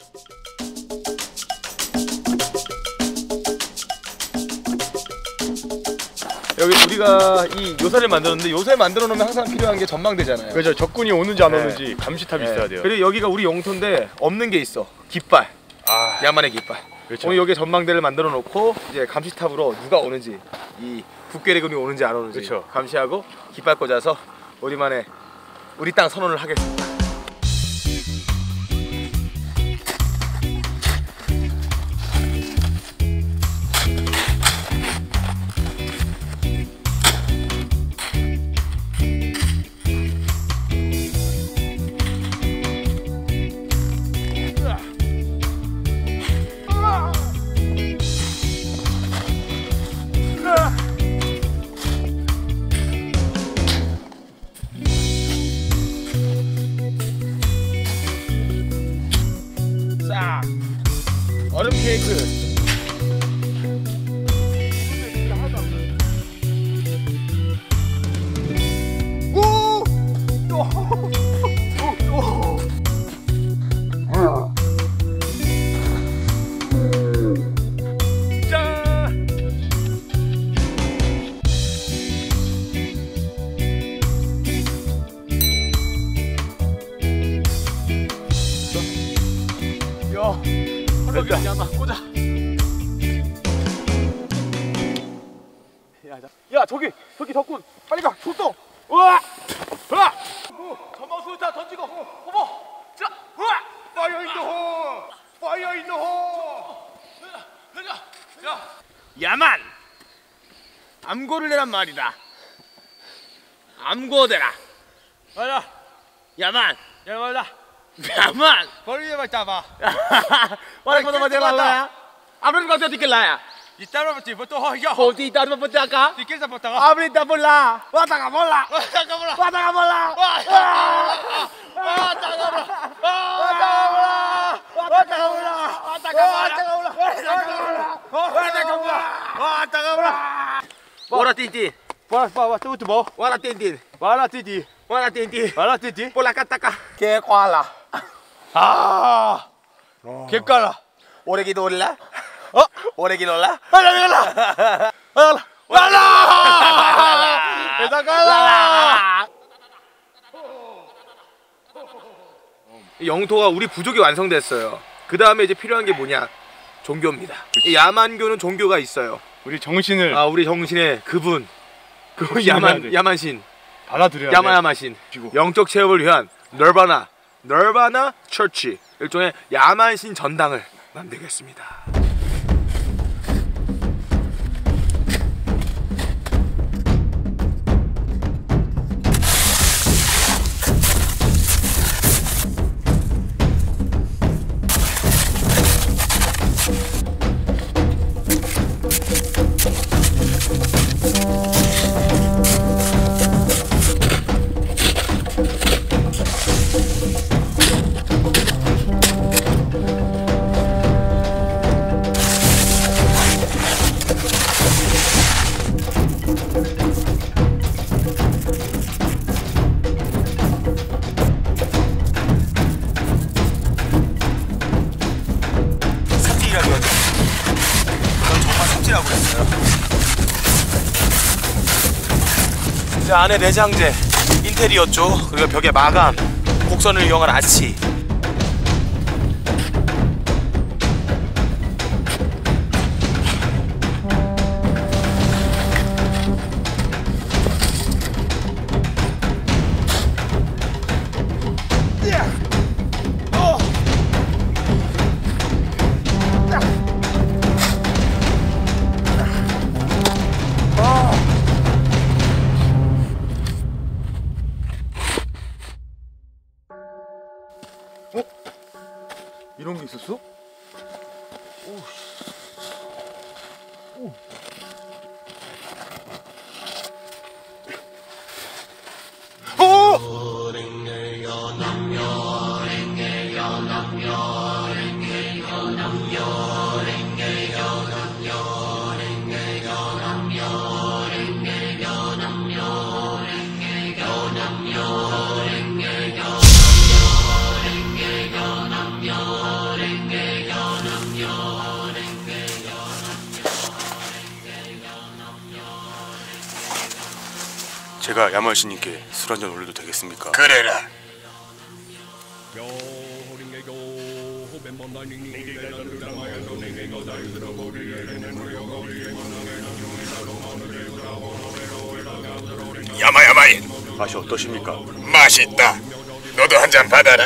여기 우리가 이 요새를 만들었는데 요새 만들어 놓으면 항상 필요한 게 전망대잖아요. 그죠. 적군이 오는지 안 오는지 감시탑이 있어야 돼요. 그리고 여기가 우리 영토인데 없는 게 있어. 깃발. 야만의 깃발. 그렇죠. 오늘 여기 전망대를 만들어 놓고 이제 감시탑으로 누가 오는지, 이 북괴레군이 오는지 안 오는지 그쵸. 감시하고 깃발 꽂아서 우리만의 우리 땅 선언을 하겠습니다. 얼음 케이크. 오! 짠! 야. 됐다. 야마 꽂아. 야 저기 덕군 빨리 가. 줬어. 우와. 우와. 전방 수류탄 던지고. 어머. 자. 우와. 파이어 인 더 홀. 파이어 인 더 홀. 자. 야만. 암고를 내란 말이다. 암고대라. 맞아. 야만. 야만다. Yaman. Boleh baca apa? Wala ko naman din laya. Abrin ko dito kilaya. Itaro betul betul ya. Poti tar mapataka. Tikil sa potaka. Abrin ta bola. Wata ka bola. Wata ka bola. Wata ka bola. Wata ka bola. Wata ka bola. Wata ka bola. Wata ka bola. Wata ka bola. Wata ka bola. Wata ka bola. Wala tinti. Wala tu bo. Wala tinti. Wala titi. Wala tinti. Wala titi. Bola kataka. Ke kwala. 아, 개깔라. 오래 기도올라? 오래 기도올라? 빨라. 빨라. 영토가 우리 부족이 완성됐어요. 그 다음에 이제 필요한 게 뭐냐? 종교입니다. 이 야만교는 종교가 있어요. 우리 정신을 우리 정신의 그분 야만신 받아들여야 야마신 영적 체험을 위한 널바나 처치, 일종의 야만신 전당을 만들겠습니다. 이제 안에 내장재, 인테리어 쪽, 그리고 벽에 마감, 곡선을 이용한 아치. 이런 게 있었어? 제가 야만신님께 술 한잔 올려도 되겠습니까? 그래라. 야마야마이, 맛이 어떠십니까? 맛있다. 너도 한 잔 받아라.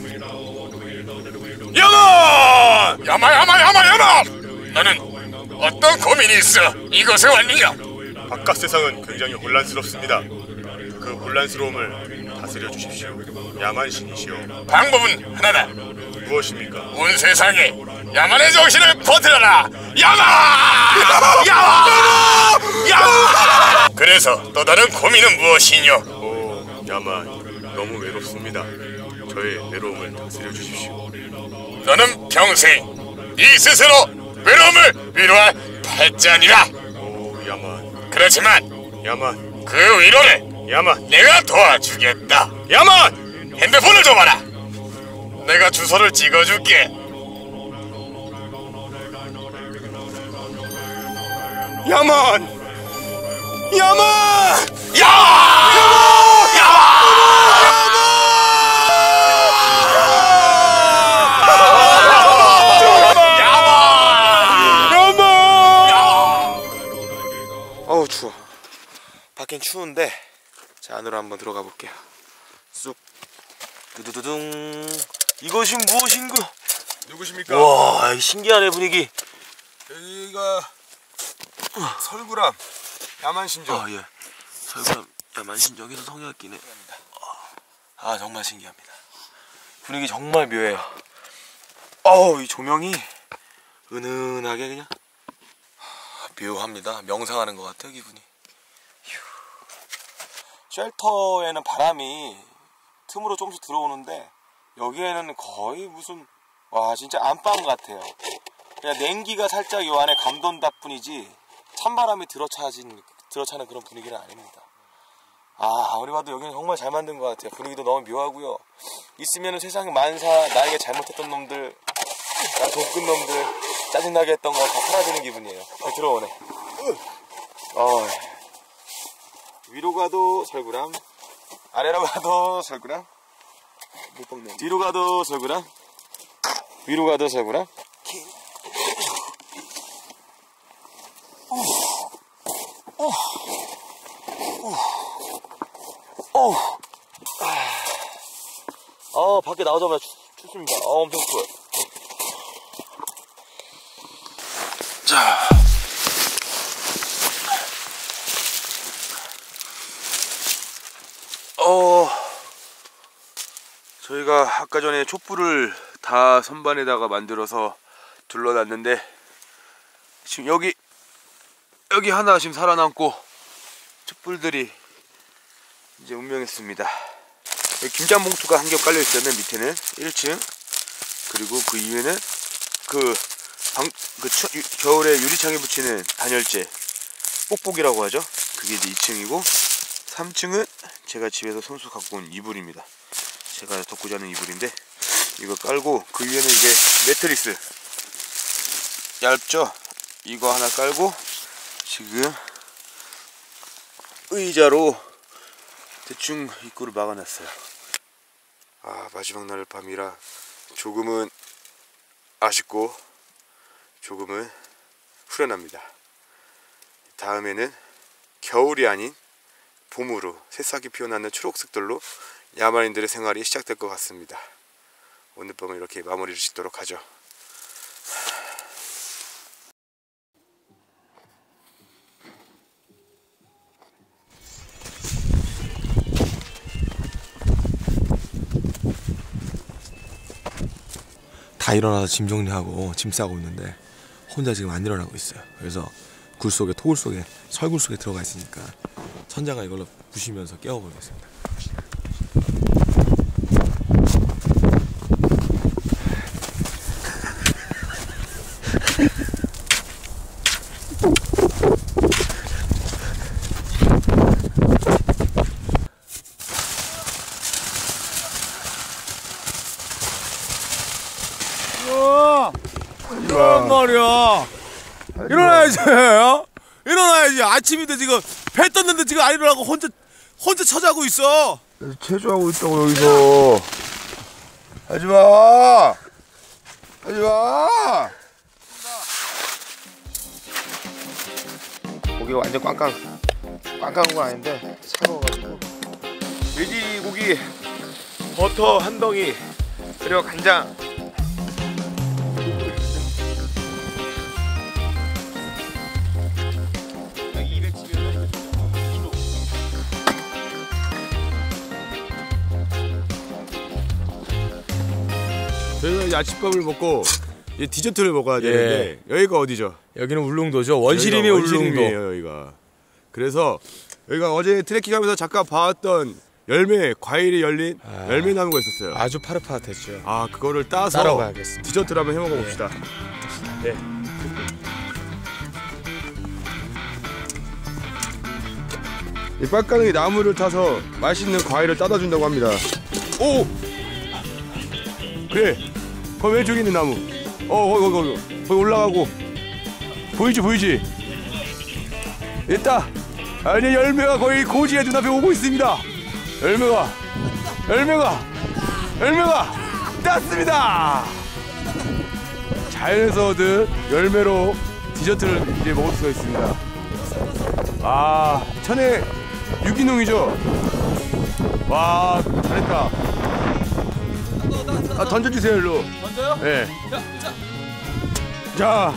야마! 야마! 너는 어떤 고민이 있어 이곳에 왔느냐? 바깥 세상은 굉장히 혼란스럽습니다. 그 혼란스러움을 다스려 주십시오. 야만신이시여. 방법은 하나다. 무엇입니까? 온 세상에 야만의 정신을 퍼뜨려라. 야마! 그래서 또 다른 고민은 무엇이뇨? 오, 야만, 너무 외롭습니다. 저의 외로움을 다스려 주십시오. 너는 평생 네 스스로 외로움을 위로할 팔자니라. 오, 야만, 그렇지만 야만, 그 위로를 야만, 내가 도와주겠다. 야만! 핸드폰을 줘봐라. 내가 주소를 찍어줄게. 야만! 야만! 어우 추워. 밖엔 추운데 자 안으로 한번 들어가 볼게요. 쑥 두두두둥. 이것이 무엇인가? 누구십니까? 와 신기하네 분위기. 여기가 설구람 야만신죠. 아 예. 설구람 야만신정에서 성형학기네. 아 정말 신기합니다. 분위기 정말 묘해요. 어우 이 조명이 은은하게 그냥 묘합니다. 명상하는 것 같아요 기분이. 쉘터에는 바람이 틈으로 조금씩 들어오는데 여기에는 거의 무슨 와 진짜 안방 같아요. 그냥 냉기가 살짝 요 안에 감돈다 뿐이지 찬바람이 들어차는 그런 분위기는 아닙니다. 아무리 봐도 여기는 정말 잘 만든 것 같아요. 분위기도 너무 묘하고요. 있으면 세상에 만사 나에게 잘못했던 놈들, 난 돈끝 놈들, 짜증나게 했던 거 다 사라지는 기분이에요. 들어오네. 위로 가도 설구람, 아래로 가도 설구람, 뒤로 가도 설구람, 위로 가도 설구람. 밖에 나오자마자 춥습니다. 엄청 추워요. 자. 저희가 아까 전에 촛불을 다 선반에다가 만들어서 둘러놨는데 지금 여기 하나 지금 살아남고 촛불들이 이제 운명했습니다. 여기 김장 봉투가 한 겹 깔려 있었는 밑에는 1층, 그리고 그 이외는 겨울에 유리창에 붙이는 단열재 뽁뽁이라고 하죠. 그게 이제 2층이고 3층은 제가 집에서 손수 갖고 온 이불입니다. 제가 덮고 자는 이불인데 이거 깔고 그 위에는 이게 매트리스 얇죠? 이거 하나 깔고 지금 의자로 대충 입구를 막아놨어요. 마지막 날 밤이라 조금은 아쉽고 조금은 후련합니다. 다음에는 겨울이 아닌 봄으로 새싹이 피어나는 초록색들로 야만인들의 생활이 시작될 것 같습니다. 오늘 밤은 이렇게 마무리를 짓도록 하죠. 다 일어나서 짐 정리하고 짐 싸고 있는데 혼자 지금 안 일어나고 있어요. 그래서 굴 속에 토굴 속에 설굴 속에 들어가 있으니까 천장을 이걸로 부시면서 깨워보겠습니다. 이런 말이야. 일어나야지. 일어나야지. 아침인데 지금 배 떴는데 지금 안 일어나고 혼자 혼자 처자고 있어. 체조하고 있다고 여기서. 하지마. 하지마. 고기가 완전 꽝꽝한 건 아닌데 차가워가지고. 돼지고기 버터 한 덩이 그리고 간장. 저희가 아침밥을 먹고 이제 디저트를 먹어야 되는데 여기가 어디죠? 여기는 울릉도죠. 원시림이 울릉도. 여기가. 그래서 여기가 어제 트레킹하면서 잠깐 봐왔던 열매, 과일이 열린 열매 나무가 있었어요. 아주 파릇파릇했죠. 아, 그거를 따서 따러 가야겠습니다. 디저트를 한번 해 먹어봅시다. 네. 이 빡가능이 나무를 타서 맛있는 과일을 따다 준다고 합니다. 오! 그래. 거기 왼쪽에 있는 나무. 거기 올라가고. 보이지? 있다. 아니, 열매가 거의 고지의 눈앞에 오고 있습니다. 열매가 땄습니다. 자연에서 얻은 열매로 디저트를 이제 먹을 수가 있습니다. 아, 천혜 유기농이죠? 와, 잘했다. 아, 던져주세요, 일로. 던져요? 네. 자,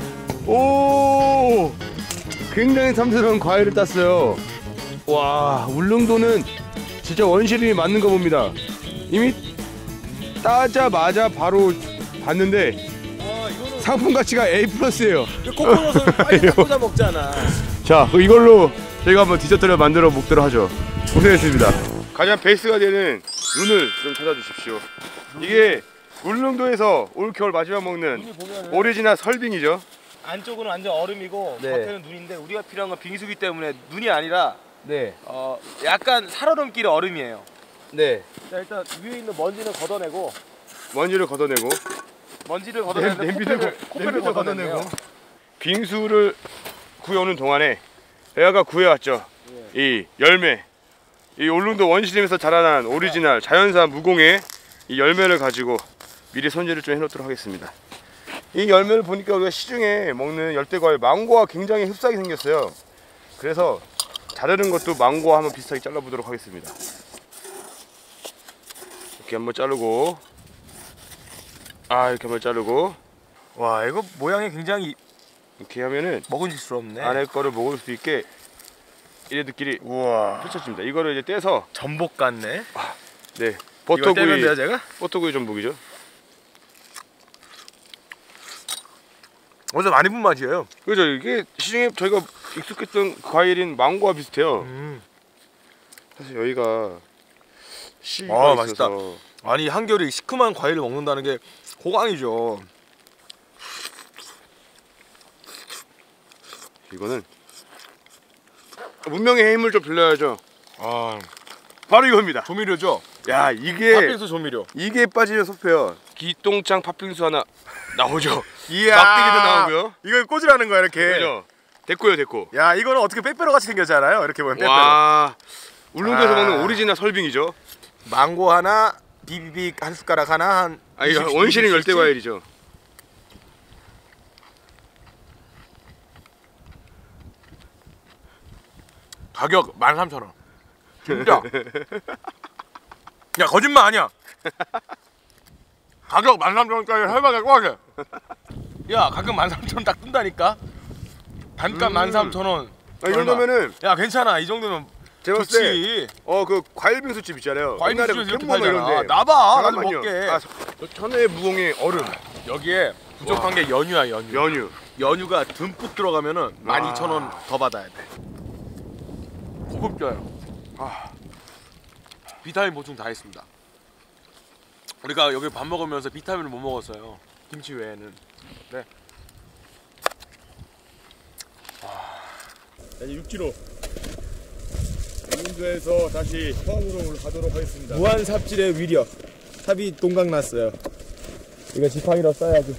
오, 굉장히 탐스러운 과일을 땄어요. 와, 울릉도는 진짜 원시림이 맞는 거 봅니다. 이미 따자마자 바로 봤는데 상품 가치가 A+예요. 코코넛을 빨리 꽂아 먹잖아. 자, 이걸로 저희가 한번 디저트를 만들어 먹도록 하죠. 고생했습니다. 가장 베이스가 되는 눈을 좀 찾아주십시오. 이게 울릉도에서 올 겨울 마지막 먹는 오리지널 설빙이죠. 안쪽은 완전 얼음이고 네. 겉에는 눈인데 우리가 필요한 건 빙수기 때문에 눈이 아니라 네. 약간 살얼음길 얼음이에요. 네. 자, 일단 위에 있는 먼지는 걷어내고 먼지를 걷어내고 냄비를 걷어내고 빙수를 구해오는 동안에 애아가 구해왔죠. 이 열매, 이 울릉도 원시림에서 자라난 오리지널 자연산 무공의 이 열매를 가지고 미리 손질을 좀 해놓도록 하겠습니다. 이 열매를 보니까 우리가 시중에 먹는 열대과일 망고와 굉장히 흡사하게 생겼어요. 그래서 자르는 것도 망고와 한번 비슷하게 잘라보도록 하겠습니다. 이렇게 한번 자르고, 이렇게 한번 자르고, 와, 이거 모양이 굉장히 이렇게 하면은 먹음직스럽네. 안에 거를 먹을 수 있게 이래들끼리 우와, 펼쳐집니다. 이거를 이제 떼서 전복 같네. 네, 이걸 떼면 돼요, 제가? 버터구이 전복이죠. 어디서 많이 본 맛이에요. 그죠? 이게 시중에 저희가 익숙했던 과일인 망고와 비슷해요. 사실 여기가 씨가 맛있다. 있어서 아니, 한겨울에 시큼한 과일을 먹는다는 게 호강이죠. 이거는 문명의 힘을 좀 빌려야죠. 바로 이겁니다. 조미료죠. 야, 이게 팥빙수 조미료. 이게 빠지면 속혀요. 기똥창 팥빙수 하나 나오죠. 이야, 막대기도 나오고요. 이거 꽂으라는 거야, 이렇게. 그죠? 됐고요. 야, 이거는 어떻게 빼빼로 같이 생겼잖아요. 이렇게 보면 빼빼로. 와, 울릉도에서 먹는 오리지널 설빙이죠. 망고 하나, 비비빅 한 숟가락 하나, 한 이거 원시림 열대 과일이죠. 가격 13,000원. 진짜. 야, 거짓말 아니야. 가격 13,000원까지 할만할 것 같아. 야, 가격 13,000원 딱 뜬다니까. 단가 13,000원. 이 정도면은, 야, 괜찮아. 이 정도면 제가 봤을 좋지. 때 그 과일빙수집 있잖아요. 과일빙수 옛날에 이렇게 캔모나 팔잖아. 이런데. 나봐, 나도 잠깐만요. 먹게. 저 천혜의 무공의 얼음. 여기에 부족한 게 연유야, 연유. 연유. 연유가 듬뿍 들어가면은 12,000원 더 받아야 돼. 고급져요. 비타민 보충 다 했습니다. 우리가 여기 밥 먹으면서 비타민을 못 먹었어요. 김치 외에는. 네. 이제 6km. 울릉도에서 다시 처음으로 가도록 하겠습니다. 무한 삽질의 위력. 삽이 동강 났어요. 이거 지팡이로 써야지.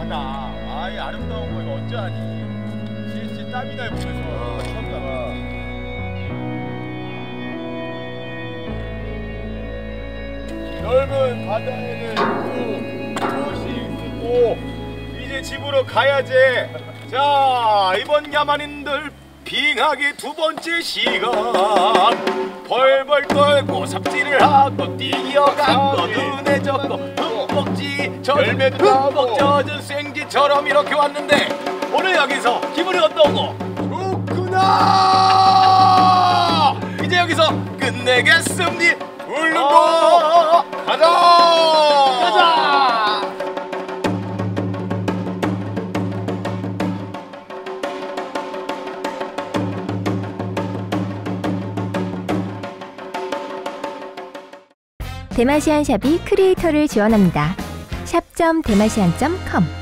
나. 아이 아름다운 거 이거 언제 하니? 진짜 땀이 날 보면서 쳤다가. 넓은 바다에는 무엇이 있고 이제 집으로 가야지. 자 이번 야만인들 빙하기 두 번째 시간 벌벌 떨고 삽질을 하고 뛰어가고 눈에 젖고 흠뻑지 열매도 흠뻑 젖은 생쥐처럼 이렇게 왔는데 오늘 여기서 기분이 어떠고? 좋구나. 이제 여기서 끝내겠습니다. 울릉도 가자. 가자. 대마시안샵이 크리에이터를 지원합니다. 샵.대마시안.com